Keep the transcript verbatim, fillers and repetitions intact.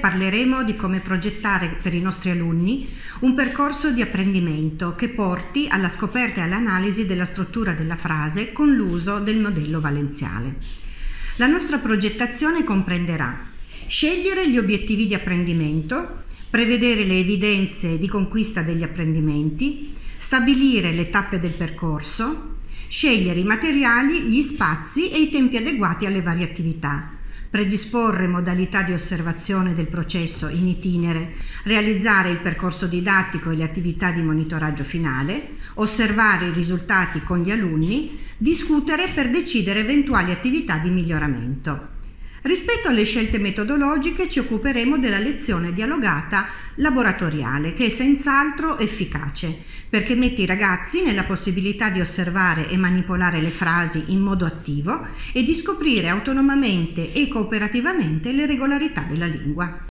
parleremo di come progettare per i nostri alunni un percorso di apprendimento che porti alla scoperta e all'analisi della struttura della frase con l'uso del modello valenziale. La nostra progettazione comprenderà scegliere gli obiettivi di apprendimento, prevedere le evidenze di conquista degli apprendimenti, stabilire le tappe del percorso, scegliere i materiali, gli spazi e i tempi adeguati alle varie attività, predisporre modalità di osservazione del processo in itinere, realizzare il percorso didattico e le attività di monitoraggio finale, osservare i risultati con gli alunni, discutere per decidere eventuali attività di miglioramento. Rispetto alle scelte metodologiche ci occuperemo della lezione dialogata laboratoriale, che è senz'altro efficace perché mette i ragazzi nella possibilità di osservare e manipolare le frasi in modo attivo e di scoprire autonomamente e cooperativamente le regolarità della lingua.